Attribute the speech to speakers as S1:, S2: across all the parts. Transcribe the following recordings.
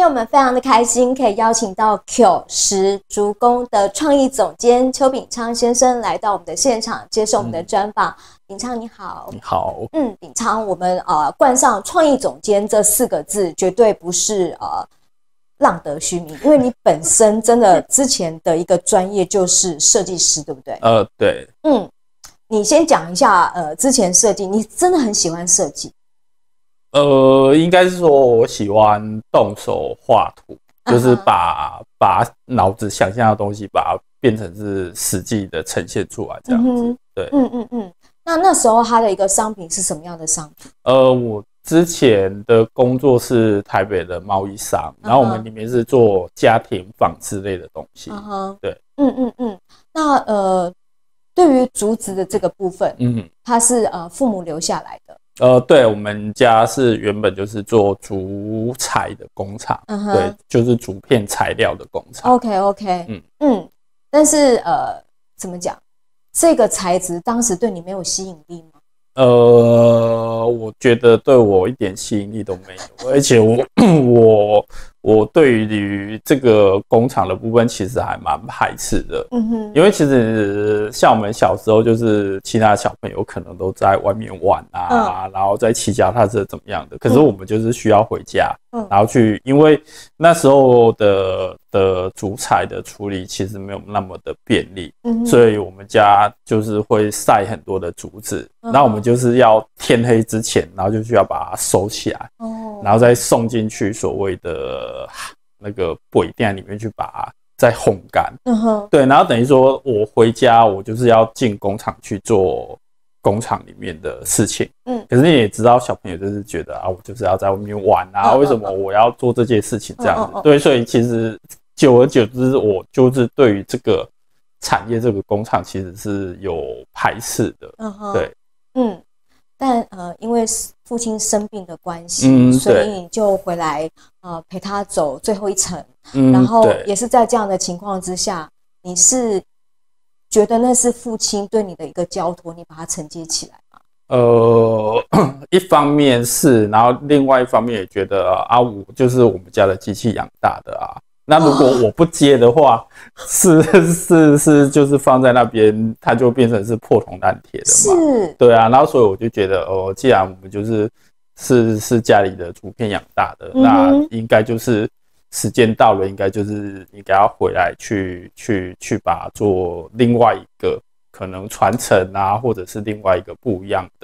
S1: 天我们非常的开心，可以邀请到 Q10竹工的创意总监邱秉昌先生来到我们的现场，接受我们的专访。秉昌你好。
S2: 你好。
S1: 秉昌，我们冠上创意总监这4个字，绝对不是浪得虚名，因为你本身真的之前的一个专业就是设计师，对不对？
S2: 对。
S1: 你先讲一下之前设计，你真的很喜欢设计？
S2: 应该是说我喜欢动手画图，就是把脑子想象的东西，把它变成是实际的呈现出来，这样子。对。
S1: 那时候它的一个商品是什么样的商品？
S2: 我之前的工作是台北的贸易商，然后我们里面是做家庭纺织类的东西。对。
S1: 那对于竹子的这个部分，它是父母留下来的。
S2: 对，我们家是原本就是做竹材的工厂，对，就是竹片材料的工厂。
S1: OK， 但是怎么讲？这个材质当时对你没有吸引力吗？
S2: 我觉得对我一点吸引力都没有，而且我对于这个工厂的部分其实还蛮排斥的。因为其实像我们小时候，就是其他小朋友可能都在外面玩啊，然后在骑脚踏车怎么样的，可是我们就是需要回家，然后去，因为那时候的竹材的处理其实没有那么的便利，所以我们家就是会晒很多的竹子，那我们就是要天黑之前，然后就需要把它收起来，然后再送进去所谓的那个柜店里面去把它再烘干。对，然后等于说我回家，我就是要进工厂去做工厂里面的事情。可是你也知道，小朋友就是觉得我就是要在外面玩啊，为什么我要做这件事情这样子？对，所以其实久而久之，我就是对于这个产业这个工厂其实是有排斥的。对。
S1: 但因为父亲生病的关系，所以你就回来陪他走最后一程。然后也是在这样的情况之下，你是觉得那是父亲对你的一个交托，你把它承接起来吗？
S2: 一方面是，然后另外一方面也觉得我就是我们家的机器养大的啊。那如果我不接的话，是就是放在那边，它就变成是破铜烂铁的嘛。是。对啊，然后所以我就觉得既然我们是家里的竹片养大的，那应该就是时间到了，应该要回来去把它做另外一个可能传承啊，或者是另外一个不一样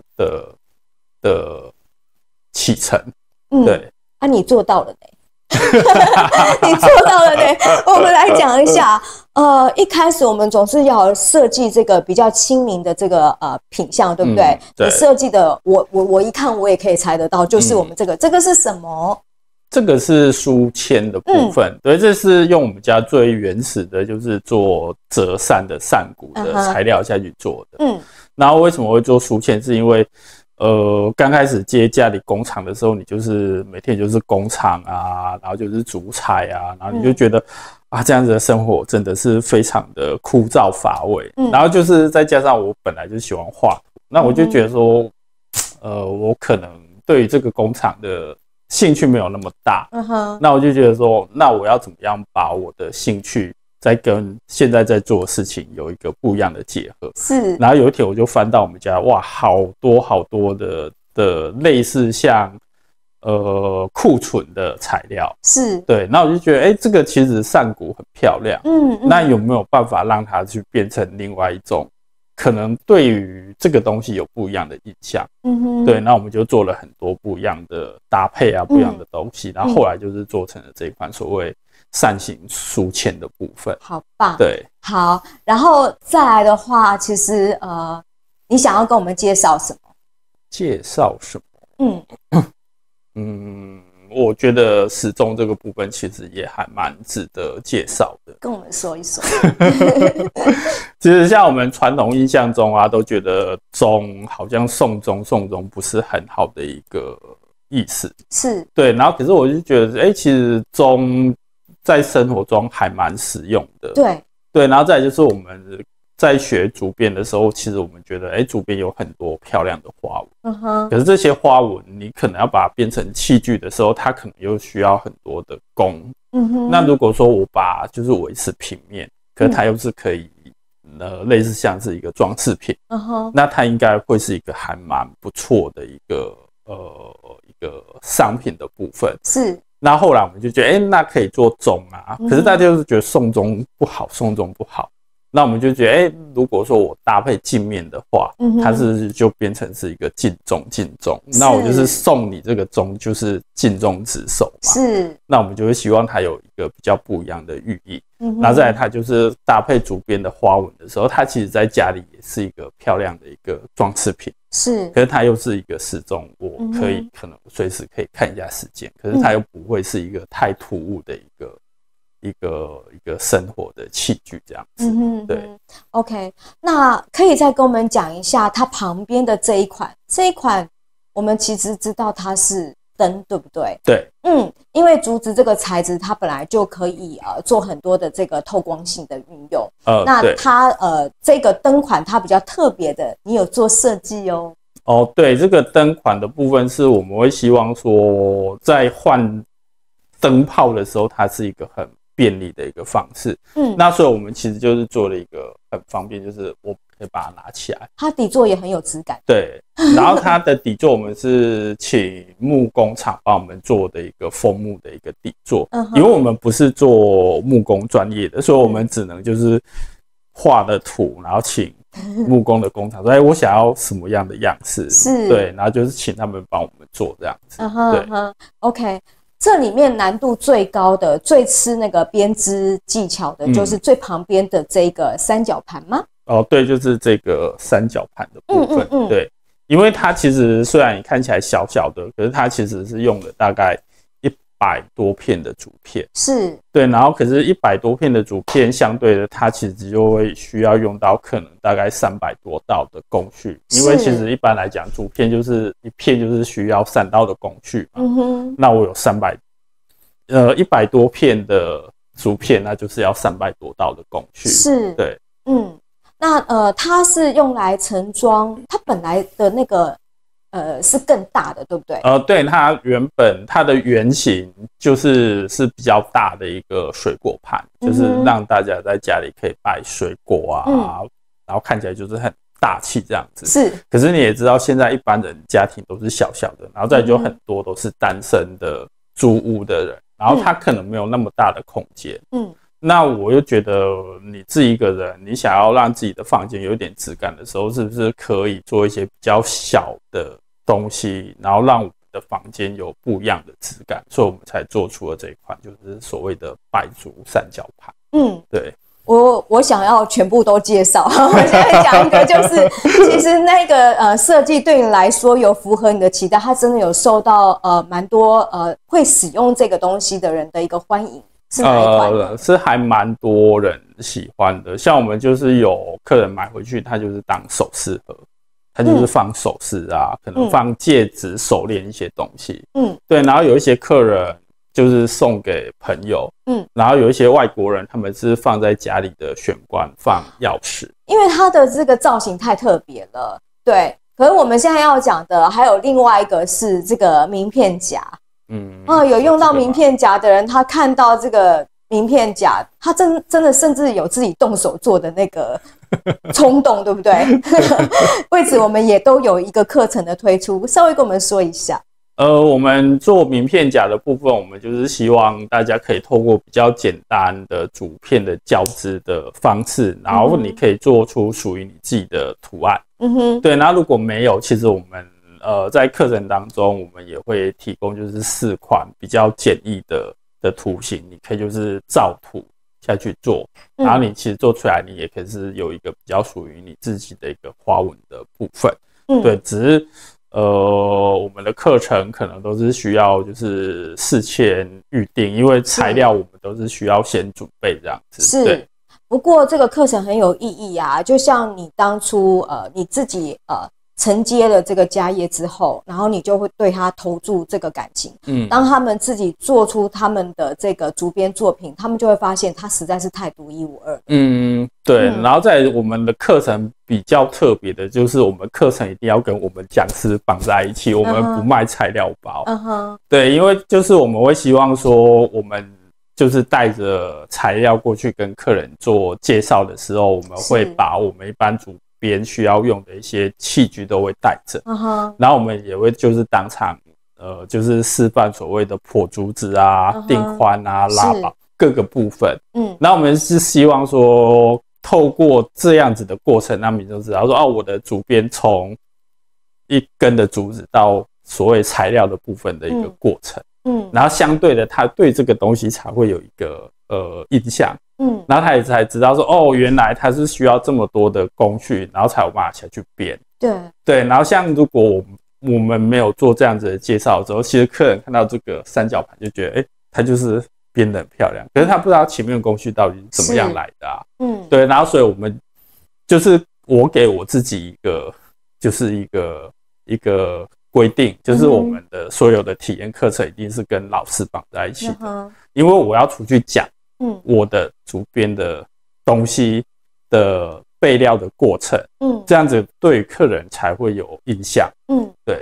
S2: 的启程。对。
S1: 你做到了呢。你做到了呢。我们来讲一下，一开始我们总是要设计这个比较亲民的这个品相，对不对？你设计的，我一看我也可以猜得到，就是我们这个是什么？
S2: 这个是书签的部分。对，这是用我们家最原始的，就是做折扇的扇骨的材料下去做的。然后为什么会做书签？是因为刚开始接家里工厂的时候，你就是每天就是工厂啊，然后就是竹材啊，然后你就觉得这样子的生活真的是非常的枯燥乏味。然后就是再加上我本来就喜欢画图，那我就觉得说，我可能对于这个工厂的兴趣没有那么大。那我就觉得说，那我要怎么样把我的兴趣在跟现在在做的事情有一个不一样的结合。是。然后有一天我就翻到我们家，好多的类似像库存的材料。是。对。那我就觉得这个其实扇骨很漂亮。那有没有办法让它去变成另外一种可能对于这个东西有不一样的印象？对。那我们就做了很多不一样的搭配啊，不一样的东西。然后后来就是做成了这一款所谓扇形书签的部分。好棒。对。
S1: 好，然后再来的话，其实你想要跟我们介绍什么？
S2: 介绍什么？我觉得时钟这个部分其实也还蛮值得介绍的，
S1: 跟我们说一说。
S2: 其实像我们传统印象中都觉得钟好像送钟不是很好的一个意思。是。对。然后可是我就觉得其实钟在生活中还蛮实用的。对。然后再来就是我们在学竹编的时候，其实我们觉得，竹编有很多漂亮的花纹，可是这些花纹你可能要把它变成器具的时候，它可能又需要很多的工。那如果说我把就是维持平面，可是它又是可以类似像是一个装饰品，那它应该会是一个还蛮不错的一个商品的部分。
S1: 是。
S2: 那后来我们就觉得，那可以做钟啊，可是大家就是觉得送钟不好，那我们就觉得，如果说我搭配镜面的话，它就变成是一个镜钟，那我就是送你这个钟，就是镜中之手嘛。是，那我们就会希望它有一个比较不一样的寓意。那再来，它就是搭配竹编的花纹的时候，它其实在家里也是一个漂亮的一个装饰品。是，可是它又是一个时钟，我可能随时可以看一下时间，可是它又不会是一个太突兀的一个生活的器具这样子。对。
S1: OK， 那可以再跟我们讲一下它旁边的这一款，我们其实知道它是灯，对不对？
S2: 对。
S1: 因为竹子这个材质，它本来就可以做很多的这个透光性的运用。那它这个灯款它比较特别的，你有做设计哦。
S2: 对，这个灯款的部分是我们会希望说，在换灯泡的时候，它是一个很便利的一个方式。那所以我们其实就是做了一个很方便，就是我可以把它拿起来，
S1: 它底座也很有质感。
S2: 对，然后它的底座我们是请木工厂帮我们做的一个枫木的一个底座，因为我们不是做木工专业的，所以我们只能就是画的图，然后请木工的工厂说，我想要什么样的样式，是，对，然后就是请他们帮我们做这样子。对
S1: ，OK。这里面难度最高的、最吃那个编织技巧的，就是最旁边的这个三角盘吗？
S2: 对，就是这个三角盘的部分。对，因为它其实虽然你看起来小小的，可是它其实是用了大概100多片的竹片。是。对，然后可是100多片的竹片，相对的它其实就会需要用到可能大概300多道的工序，因为其实一般来讲，竹片就是一片就是需要3道的工序嘛。那我有100多片的竹片，那就是要300多道的工序。是。对。
S1: 那它是用来盛装，它本来的那个是更大的，对不对？
S2: 对，它原本它的原型是比较大的一个水果盘，就是让大家在家里可以摆水果啊，然后看起来就是很大气这样子。是。可是你也知道，现在一般人家庭都是小小的，然后再就很多都是单身的租屋的人，然后他可能没有那么大的空间。那我又觉得你自己一个人，你想要让自己的房间有一点质感的时候，是不是可以做一些比较小的东西，然后让我们的房间有不一样的质感？所以我们才做出了这一款，就是所谓的百竹三角盘。对。
S1: 我想要全部都介绍。我现在讲一个，就是其实那个设计对你来说有符合你的期待，它真的有受到蛮多会使用这个东西的人的一个欢迎。是哪一款？
S2: 是还蛮多人喜欢的。像我们就是有客人买回去，他就是当首饰盒，他就是放首饰啊，可能放戒指、手链一些东西。对。然后有一些客人就是送给朋友，然后有一些外国人，他们是放在家里的玄关放钥匙，
S1: 因为它的这个造型太特别了。对。可是我们现在要讲的还有另外一个是这个名片夹。有用到名片夹的人，他看到这个名片夹，他真的甚至有自己动手做的那个冲动，对不对？为此我们也都有一个课程的推出，稍微跟我们说一下。
S2: 我们做名片夹的部分，我们就是希望大家可以透过比较简单的竹片的交织的方式，然后你可以做出属于你自己的图案。对。然后如果没有，其实我们在课程当中，我们也会提供就是4款比较简易的图形，你可以就是照图下去做，然后你其实做出来，你也可以是有一个比较属于你自己的一个花纹的部分。对，只是我们的课程可能都是需要就是事前预定，因为材料我们都是需要先准备这样子。是。对。
S1: 不过这个课程很有意义啊，就像你当初你自己承接了这个家业之后，然后你就会对他投注这个感情。当他们自己做出他们的这个竹编作品，他们就会发现他实在是太独一无二。
S2: 对。然后在我们的课程比较特别的就是，我们课程一定要跟我们讲师绑在一起，我们不卖材料包。对，因为就是我们会希望说，我们就是带着材料过去跟客人做介绍的时候，我们会把我们一般竹编需要用的一些器具都会带着，然后我们也会就是当场就是示范所谓的破竹子啊、钉宽啊、拉把各个部分。那我们是希望说，透过这样子的过程，让民众知道说，哦，我的竹编从一根的竹子到所谓材料的部分的一个过程。然后相对的，他对这个东西才会有一个印象。然后他也才知道说，哦，原来他是需要这么多的工序，然后才有办法下去编。对。然后像如果我们没有做这样子的介绍之后，其实客人看到这个三角盘就觉得，它就是编得很漂亮，可是他不知道前面的工序到底是怎么样来的啊。对。然后所以我们就是我给我自己一个就是一个规定，就是我们的所有的体验课程一定是跟老师绑在一起的，因为我要出去讲我的竹编的东西的备料的过程，这样子对客人才会有印象。对。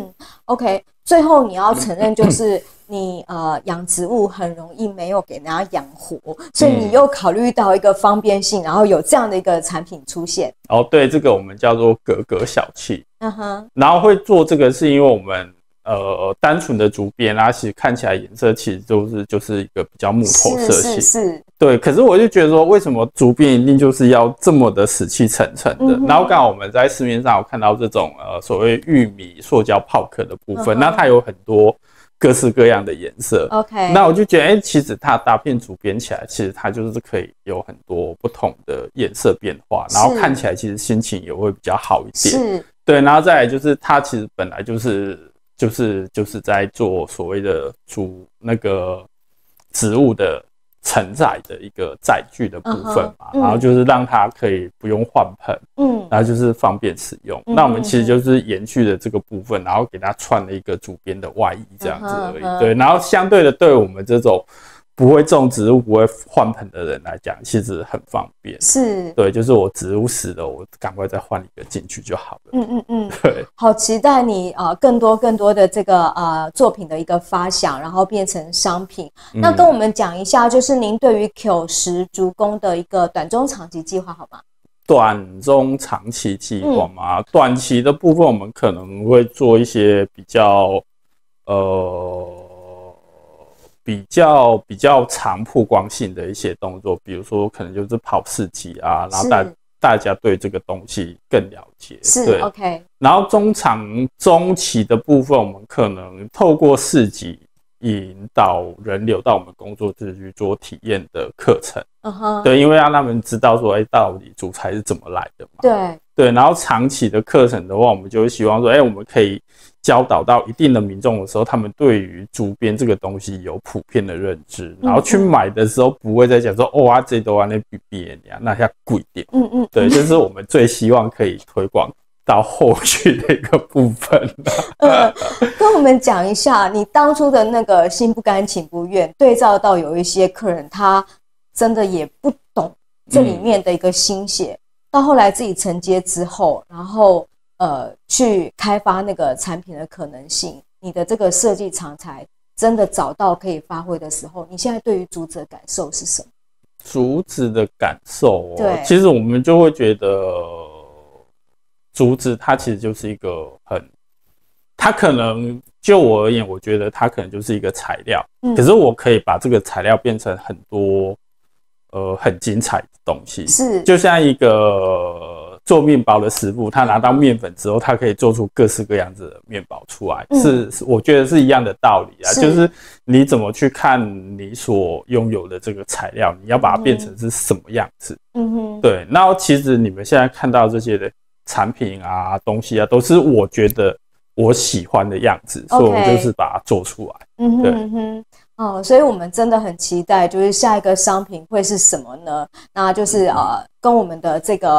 S1: OK， 最后你要承认就是你养植物很容易没有给人家养活，所以你又考虑到一个方便性，然后有这样的一个产品出现。
S2: 对，这个我们叫做格格小器。然后会做这个是因为我们单纯的竹编啊，其实看起来颜色其实就是一个比较木头色系。
S1: 是。
S2: 对，可是我就觉得说，为什么竹编一定就是要这么的死气沉沉的？然后刚好我们在市面上有看到这种所谓玉米塑胶泡壳的部分，那它有很多各式各样的颜色。
S1: OK，
S2: 那我就觉得，其实它搭片竹编起来，其实它就是可以有很多不同的颜色变化，然后看起来其实心情也会比较好一点。
S1: 是。
S2: 对，然后再来就是它其实本来就是在做所谓的那个植物的承载的一个载具的部分嘛，然后就是让它可以不用换盆，然后就是方便使用。那我们其实就是延续了这个部分，然后给它穿了一个竹编的外衣这样子而已。对，然后相对的，对我们这种不会种植物、不会换盆的人来讲，其实很方便。
S1: 是。
S2: 对，就是我植物死了，我赶快再换一个进去就好了。对。
S1: 好期待你更多的这个作品的一个发想，然后变成商品。那跟我们讲一下，就是您对于 Q10竹工的一个短中长期计划好吗？
S2: 短中长期计划嘛，短期的部分我们可能会做一些比较长曝光性的一些动作，比如说可能就是跑市集啊，然后大家对这个东西更了解。
S1: 是。
S2: 对。
S1: OK。
S2: 然后中期的部分，我们可能透过市集引导人流到我们工作室去做体验的课程。对，因为让他们知道说，到底竹材是怎么来的嘛。对。然后长期的课程的话，我们就会希望说，我们可以教导到一定的民众的时候，他们对于竹编这个东西有普遍的认知，然后去买的时候不会再讲说，这都那比别呀，那要贵点。对，就是我们最希望可以推广到后续的一个部分。
S1: 跟我们讲一下你当初的那个心不甘情不愿，对照到有一些客人他真的也不懂这里面的一个心血，到后来自己承接之后，然后去开发那个产品的可能性，你的这个设计长才真的找到可以发挥的时候，你现在对于竹子的感受是什么？
S2: 竹子的感受
S1: 对，
S2: 其实我们就会觉得竹子它其实就是一个它可能就我而言，我觉得它可能就是一个材料，可是我可以把这个材料变成很多很精彩的东西。
S1: 是，
S2: 就像一个做面包的师傅，他拿到面粉之后，他可以做出各式各样子的面包出来，是我觉得是一样的道理啊。就是你怎么去看你所拥有的这个材料，你要把它变成是什么样子。对。那其实你们现在看到这些的产品啊、东西啊，都是我觉得我喜欢的样子，所以我就是把它做出来。对。
S1: 所以我们真的很期待，就是下一个商品会是什么呢？那就是跟我们的这个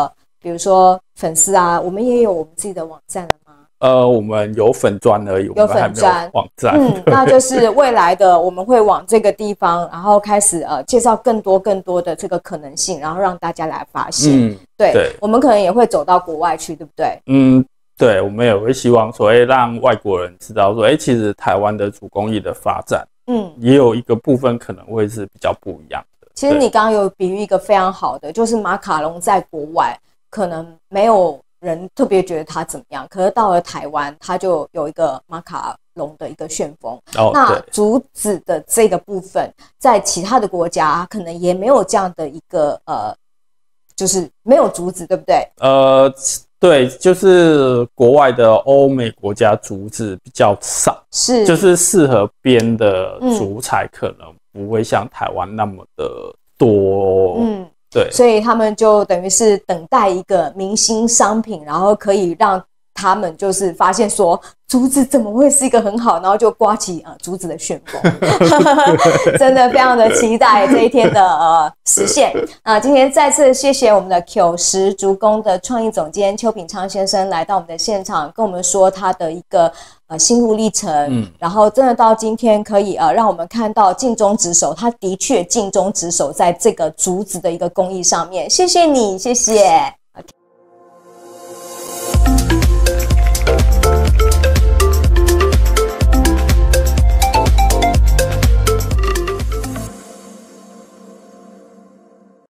S1: 比如说粉丝啊，我们也有我们自己的网站了吗？
S2: 我们有粉专而已，我们还没有网站。
S1: 那就是未来的我们会往这个地方，然后开始介绍更多的这个可能性，然后让大家来发现。对，我们可能也会走到国外去，对不对？
S2: 对，我们也会希望说，让外国人知道说，其实台湾的手工艺的发展，也有一个部分可能会是比较不一样的。
S1: 其实你刚刚有比喻一个非常好的，就是马卡龙在国外可能没有人特别觉得它怎么样，可是到了台湾，它就有一个马卡龙的一个旋风。那竹子的这个部分，在其他的国家可能也没有这样的一个就是没有竹子，对不对？
S2: 对，就是国外的欧美国家竹子比较少，就是适合编的竹材可能不会像台湾那么的多。对，
S1: 所以他们就等于是等待一个明星商品，然后可以让他们就是发现说竹子怎么会是一个很好，然后就刮起竹子的旋风。真的非常的期待这一天的实现。今天再次谢谢我们的 Q10竹工的创意总监邱秉昌先生来到我们的现场，跟我们说他的一个心路历程。然后真的到今天可以让我们看到尽忠职守，他的确尽忠职守在这个竹子的一个工艺上面。谢谢你，谢谢。